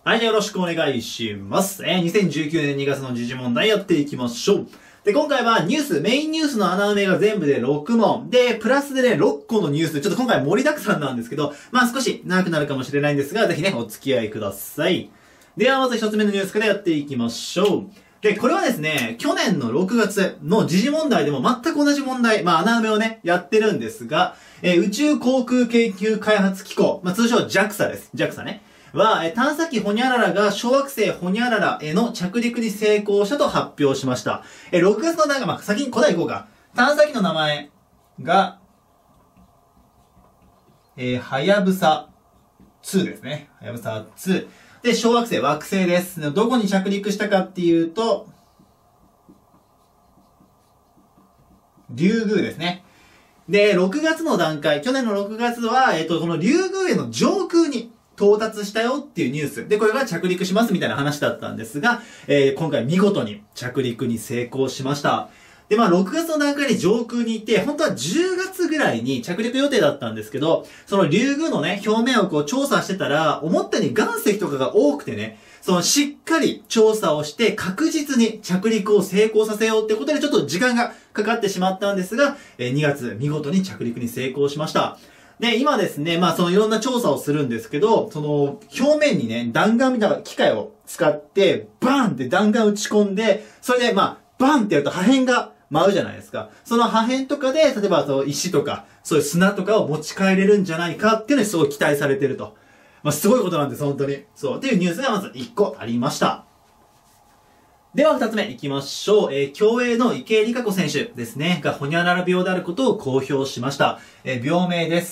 はい、じゃあよろしくお願いします。2019年2月の時事問題やっていきましょう。で、今回はニュース、メインニュースの穴埋めが全部で6問。で、プラスでね、6個のニュース。ちょっと今回盛りだくさんなんですけど、まあ少し長くなるかもしれないんですが、ぜひね、お付き合いください。では、まず1つ目のニュースからやっていきましょう。で、これはですね、去年の6月の時事問題でも全く同じ問題、穴埋めをね、やってるんですが、宇宙航空研究開発機構、通称 JAXA です。JAXA ね。は、探査機ホニャララが小惑星ホニャララへの着陸に成功したと発表しました。6月の段階、先に答えいこうか。探査機の名前が、はやぶさ2ですね。はやぶさ2。で、小惑星、惑星です。どこに着陸したかっていうと、リュウグウですね。で、6月の段階、去年の6月は、このリュウグウへの上空に到達したよっていうニュース。で、これから着陸しますみたいな話だったんですが、今回見事に着陸に成功しました。で、6月の段階で上空に行って、本当は10月ぐらいに着陸予定だったんですけど、そのリュウグウのね、表面を調査してたら、思ったように岩石とかが多くてね、しっかり調査をして確実に着陸を成功させようってことでちょっと時間がかかってしまったんですが、2月見事に着陸に成功しました。で、今ですね、いろんな調査をするんですけど、表面にね、弾丸みたいな機械を使って、バーンって弾丸打ち込んで、それでバーンってやると破片が舞うじゃないですか。その破片とかで、例えば石とか、そういう砂とかを持ち帰れるんじゃないかっていうのにすごい期待されてると。すごいことなんです、本当に。そう。っていうニュースがまず1個ありました。では2つ目行きましょう。競泳の池江璃花子選手ですね、がホニャララ病であることを公表しました。病名です。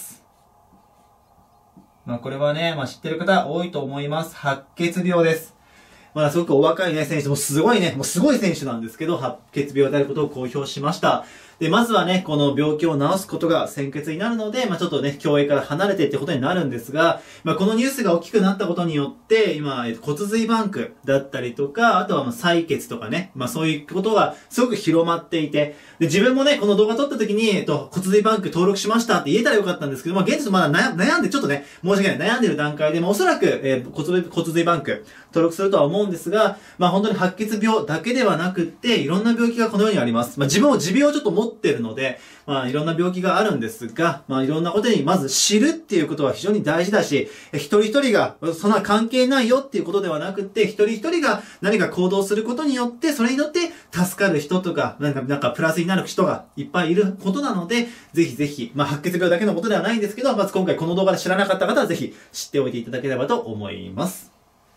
これはね、知ってる方多いと思います。白血病です。すごくお若いね、選手もすごいね、すごい選手なんですけど、白血病であることを公表しました。で、まずはね、この病気を治すことが先決になるので、ちょっとね、競泳から離れてってことになるんですが、このニュースが大きくなったことによって、今、骨髄バンクだったりとか、あとは採血とかね、そういうことがすごく広まっていて、で、自分もね、この動画撮った時に、骨髄バンク登録しましたって言えたらよかったんですけど、現実まだ悩んで、ちょっとね、申し訳ない、悩んでる段階で、おそらく、骨髄バンク登録するとは思うんですが、本当に白血病だけではなくって、いろんな病気がこの世にあります。自分も持病をちょっと持ってるので、いろんな病気があるんですが、いろんなことにまず知るっていうことは非常に大事だし、一人一人がそんな関係ないよっていうことではなくって、一人一人が何か行動することによって、それによって助かる人とか、なんかプラスになる人がいっぱいいることなので、ぜひぜひ、白血病だけのことではないんですけど、まず今回この動画で知らなかった方はぜひ知っておいていただければと思います。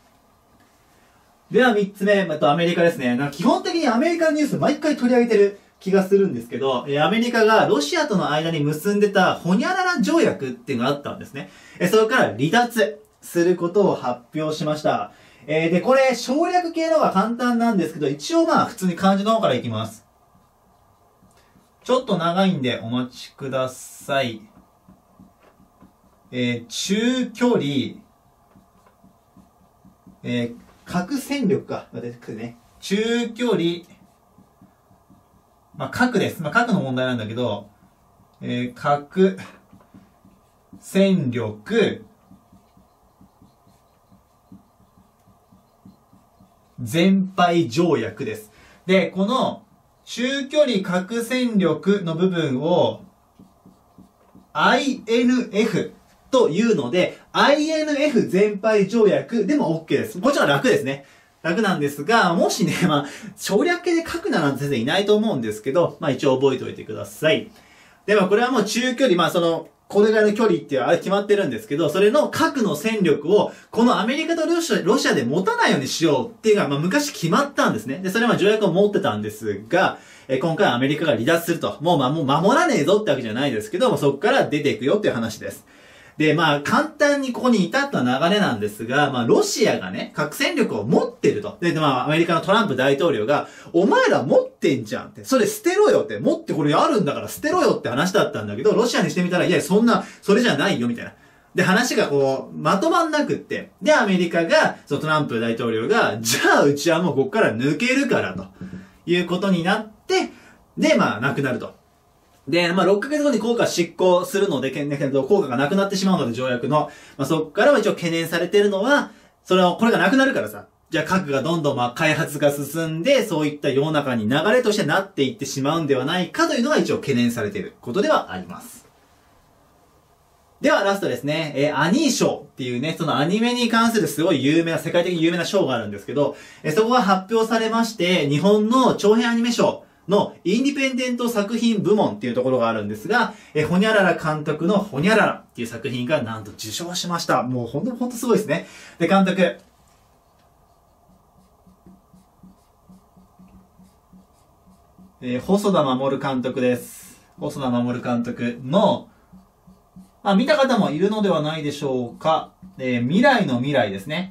では3つ目、アメリカですね。基本的にアメリカのニュース毎回取り上げてる気がするんですけど、アメリカがロシアとの間に結んでたホニャララ条約っていうのがあったんですね。それから離脱することを発表しました。で、これ省略系の方が簡単なんですけど、一応普通に漢字の方からいきます。ちょっと長いんでお待ちください。中距離、核戦力か。中距離、核です。核の問題なんだけど、核戦力全廃条約です。で、この中距離核戦力の部分を INF というので、INF 全廃条約でも OK です。もちろん楽ですね。楽なんですが、もしね、省略系で書くなら全然いないと思うんですけど、一応覚えておいてください。で、これはもう中距離、これぐらいの距離っていうあれ決まってるんですけど、それの核の戦力を、このアメリカとロシアで持たないようにしようっていうのが、昔決まったんですね。で、それは条約を持ってたんですが、今回アメリカが離脱すると。もう守らねえぞってわけじゃないですけど、そこから出ていくよっていう話です。で、簡単にここに至った流れなんですが、ロシアがね、核戦力を持ってると。で、アメリカのトランプ大統領が、お前ら持ってんじゃんって。それ捨てろよって。持ってこれあるんだから捨てろよって話だったんだけど、ロシアにしてみたら、いや、それじゃないよ、みたいな。で、話がまとまんなくって。で、アメリカが、トランプ大統領が、じゃあうちはもうこっから抜けるから、ということになって、で、なくなると。で、6ヶ月後に効果執行するので、効果がなくなってしまうので、条約の。そこからは一応懸念されているのは、 これがなくなるからさ、じゃあ核がどんどん開発が進んで、そういった世の中に流れとしてなっていってしまうんではないかというのが一応懸念されていることではあります。ではラストですね、アニー賞っていうね、そのアニメに関するすごい有名な、世界的に有名な賞があるんですけど、そこが発表されまして、日本の長編アニメ賞のインディペンデント作品部門っていうところがあるんですが、ホニャララ監督のホニャララっていう作品がなんと受賞しました。もうほんとすごいですね。で、監督。細田守監督です。細田守監督の、見た方もいるのではないでしょうか。未来の未来ですね。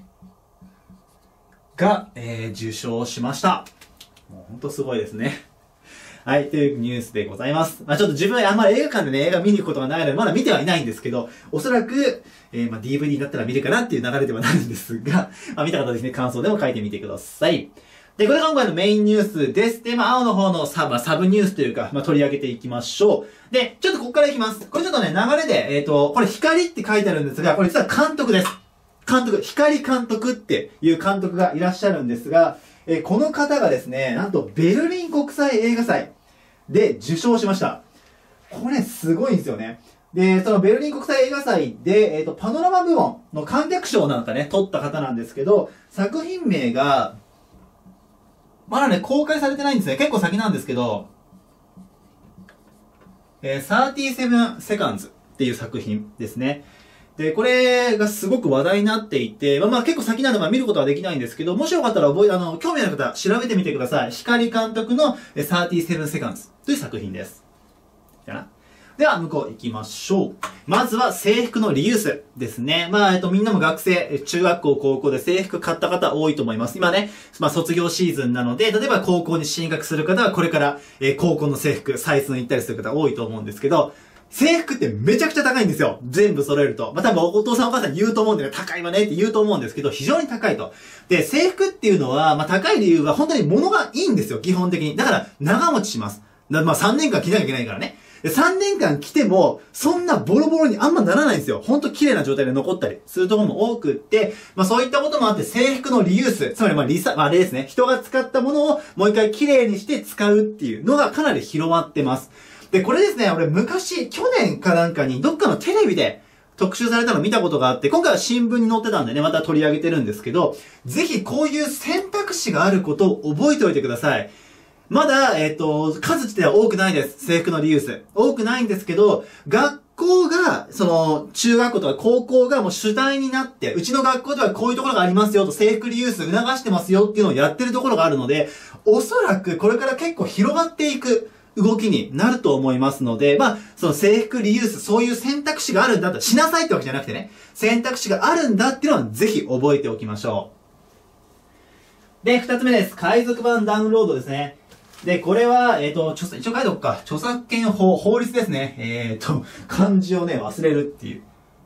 が、受賞しました。もうほんとすごいですね。はい、というニュースでございます。ちょっと自分あんまり映画館でね、映画見に行くことがないので、まだ見てはいないんですけど、おそらく、DVD だったら見るかなっていう流れではなるんですが、見た方ですね、感想でも書いてみてください。で、これが今回のメインニュースです。で、青の方のサブニュースというか、取り上げていきましょう。で、ちょっとここからいきます。これちょっとね、流れで、これ光って書いてあるんですが、これ実は監督です。光監督っていう監督がいらっしゃるんですが、この方がですね、なんとベルリン国際映画祭で受賞しました。これすごいんですよね。で、そのベルリン国際映画祭で、パノラマ部門の観客賞なんかね、取った方なんですけど、作品名が、まだね、公開されてないんですね。結構先なんですけど、37 Seconds っていう作品ですね。で、これがすごく話題になっていて、結構先なんで見ることはできないんですけど、もしよかったら興味ある方調べてみてください。光監督の37 Seconds という作品です。では、向こう行きましょう。まずは制服のリユースですね。みんなも学生、中学校、高校で制服買った方多いと思います。今ね、卒業シーズンなので、例えば高校に進学する方はこれから、高校の制服、採寸行ったりする方多いと思うんですけど、制服ってめちゃくちゃ高いんですよ。全部揃えると。多分お父さんお母さん言うと思うんでね、高いわねって言うと思うんですけど、非常に高いと。で、制服っていうのは、高い理由は本当に物がいいんですよ、基本的に。だから長持ちします。3年間着なきゃいけないからね。で、3年間着ても、そんなボロボロにあんまならないんですよ。ほんと綺麗な状態で残ったりするところも多くって、そういったこともあって制服のリユース、つまりあれですね、人が使ったものをもう一回綺麗にして使うっていうのがかなり広まってます。で、これですね、俺昔、去年かなんかにどっかのテレビで特集されたの見たことがあって、今回は新聞に載ってたんでね、また取り上げてるんですけど、ぜひこういう選択肢があることを覚えておいてください。まだ、数自体は多くないです。制服のリユース。多くないんですけど、学校が、中学校とか高校がもう主体になって、うちの学校ではこういうところがありますよと、制服リユース促してますよっていうのをやってるところがあるので、おそらくこれから結構広がっていく動きになると思いますので、その制服リユース、そういう選択肢があるんだと、しなさいってわけじゃなくてね、選択肢があるんだっていうのはぜひ覚えておきましょう。で、二つ目です。海賊版ダウンロードですね。で、これは、一応書いておくか。著作権法律ですね。漢字をね、忘れるっていう。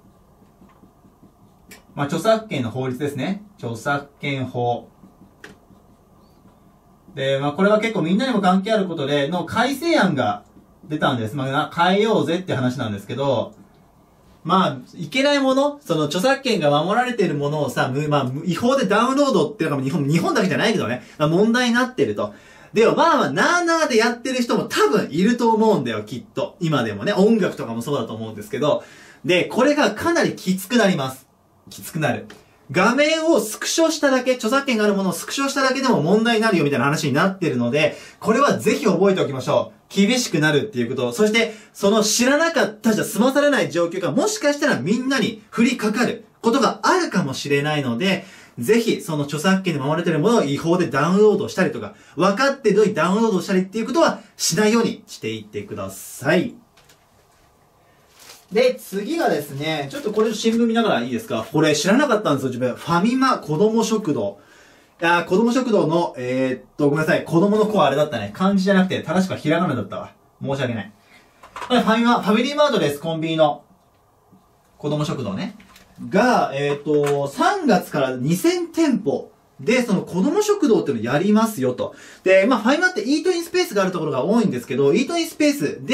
著作権の法律ですね。著作権法。で、これは結構みんなにも関係あることで、の改正案が出たんです。変えようぜって話なんですけど、いけないもの、その著作権が守られているものをさ、違法でダウンロードっていうのが日本だけじゃないけどね、問題になってると。でもなーなーでやってる人も多分いると思うんだよ、きっと。今でもね、音楽とかもそうだと思うんですけど。で、これがかなりきつくなります。きつくなる。画面をスクショしただけ、著作権があるものをスクショしただけでも問題になるよみたいな話になってるので、これはぜひ覚えておきましょう。厳しくなるっていうこと。そして、その知らなかったじゃ済まされない状況がもしかしたらみんなに降りかかることがあるかもしれないので、ぜひ、その著作権で守られているものを違法でダウンロードしたりとか、分かってるのにダウンロードしたりっていうことはしないようにしていってください。で、次がですね、ちょっとこれ新聞見ながらいいですか？これ知らなかったんですよ、自分。ファミマ子供食堂。子供食堂の、ごめんなさい。子供の子はあれだったね。漢字じゃなくて、正しくはひらがなだったわ。申し訳ない。ファミリーマートです、コンビニの。子供食堂ね。が、3月から2000店舗で、その子供食堂っていうのをやりますよと。で、ファイマってイートインスペースがあるところが多いんですけど、イートインスペースで、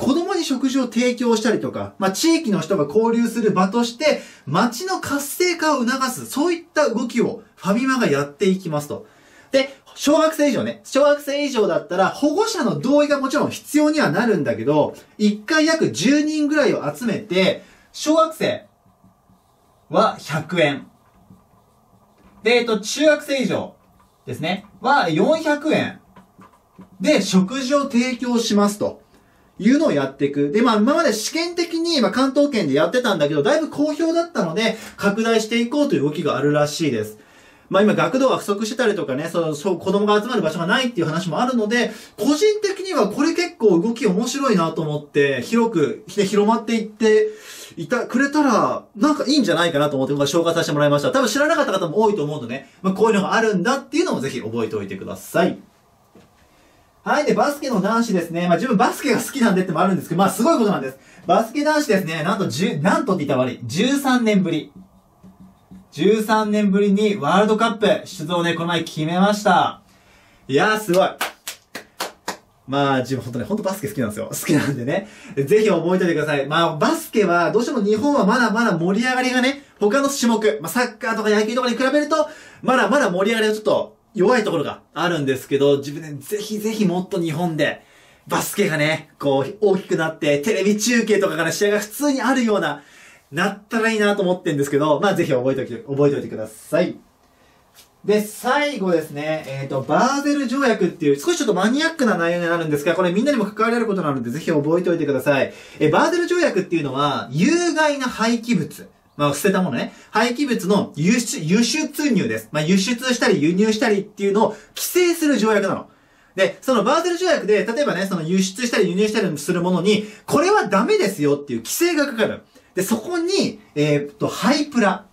子供に食事を提供したりとか、地域の人が交流する場として、街の活性化を促す、そういった動きをファミマがやっていきますと。で、小学生以上ね。小学生以上だったら保護者の同意がもちろん必要にはなるんだけど、1回約10人ぐらいを集めて、小学生は100円。で、中学生以上ですね。は400円。で、食事を提供しますと。いうのをやっていく。で、今まで試験的に関東圏でやってたんだけど、だいぶ好評だったので、拡大していこうという動きがあるらしいです。今学童が不足してたりとかね、子供が集まる場所がないっていう話もあるので、個人的にはこれ結構動き面白いなと思って、広まっていってくれたら、なんかいいんじゃないかなと思って僕は紹介させてもらいました。多分知らなかった方も多いと思うのでね、こういうのがあるんだっていうのもぜひ覚えておいてください。はい。で、バスケの男子ですね。自分バスケが好きなんでってもあるんですけど、すごいことなんです。バスケ男子ですね。なんとって言ったら悪い。13年ぶり。13年ぶりにワールドカップ出場ね、この前決めました。いやー、すごい。自分本当バスケ好きなんですよ。好きなんでね。ぜひ覚えておいてください。バスケは、どうしても日本はまだまだ盛り上がりがね、他の種目、サッカーとか野球とかに比べると、まだまだ盛り上がりがちょっと弱いところがあるんですけど、自分ね、ぜひぜひもっと日本で、バスケがね、大きくなって、テレビ中継とかから試合が普通にあるような、なったらいいなと思ってるんですけど、ぜひ覚えておいてください。で、最後ですね、バーゼル条約っていう、少しちょっとマニアックな内容になるんですが、これみんなにも関わりあることなので、ぜひ覚えておいてください。バーゼル条約っていうのは、有害な廃棄物。捨てたものね。廃棄物の輸出入です。輸出したり輸入したりっていうのを規制する条約なの。で、そのバーゼル条約で、例えばね、その輸出したり輸入したりするものに、これはダメですよっていう規制がかかる。で、そこに、ハイプラ。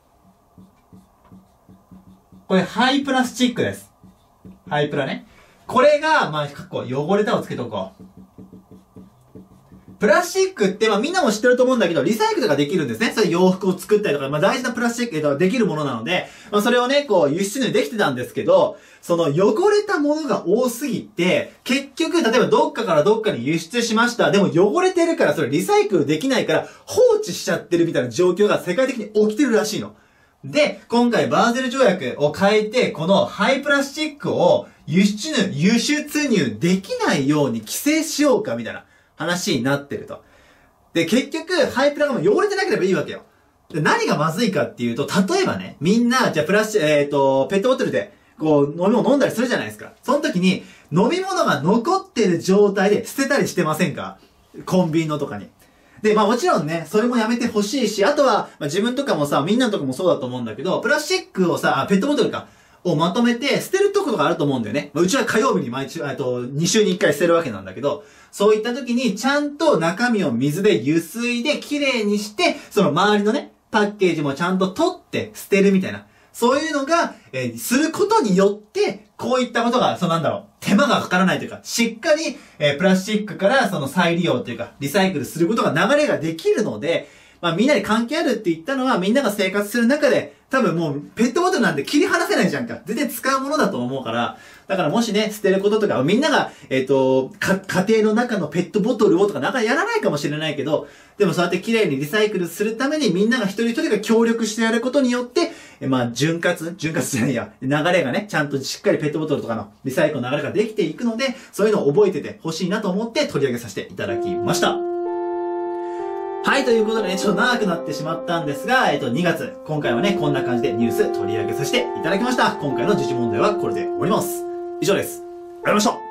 これ、ハイプラスチックです。ハイプラね。これが、汚れたをつけとこう。プラスチックって、みんなも知ってると思うんだけど、リサイクルができるんですね。それ洋服を作ったりとか、大事なプラスチックができるものなので、それをね、輸出入できてたんですけど、その汚れたものが多すぎて、結局、例えばどっかからどっかに輸出しました。でも汚れてるからそれリサイクルできないから放置しちゃってるみたいな状況が世界的に起きてるらしいの。で、今回バーゼル条約を変えて、このハイプラスチックを輸出入できないように規制しようかみたいな話になってると。で、結局、ハイプラがもう汚れてなければいいわけよ。で、何がまずいかっていうと、例えばね、みんな、じゃあペットボトルで、飲み物飲んだりするじゃないですか。その時に、飲み物が残ってる状態で捨てたりしてませんか？コンビニのとかに。で、もちろんね、それもやめてほしいし、あとは、自分とかもさ、みんなのとこもそうだと思うんだけど、プラスチックをさ、ペットボトルをまとめて捨てるところがあると思うんだよね。うちは火曜日に2週に1回捨てるわけなんだけど、そういった時にちゃんと中身を水で湯水できれいにして、その周りのね、パッケージもちゃんと取って捨てるみたいな。そういうのが、することによって、こういったことが、手間がかからないというか、しっかり、プラスチックから再利用というか、リサイクルすることが流れができるので、みんなに関係あるって言ったのは、みんなが生活する中で、多分もう、ペットボトルなんて切り離せないじゃんか。絶対使うものだと思うから、だからもしね、捨てることとか、みんなが、家庭の中のペットボトルをとか、なかなかやらないかもしれないけど、でもそうやって綺麗にリサイクルするためにみんなが一人一人が協力してやることによって、潤滑じゃないや、流れがね、ちゃんとしっかりペットボトルとかのリサイクルの流れができていくので、そういうのを覚えててほしいなと思って取り上げさせていただきました。はい、ということでね、ちょっと長くなってしまったんですが、2月、今回はね、こんな感じでニュース取り上げさせていただきました。今回の時事問題はこれで終わります。以上です。ありがとうございました。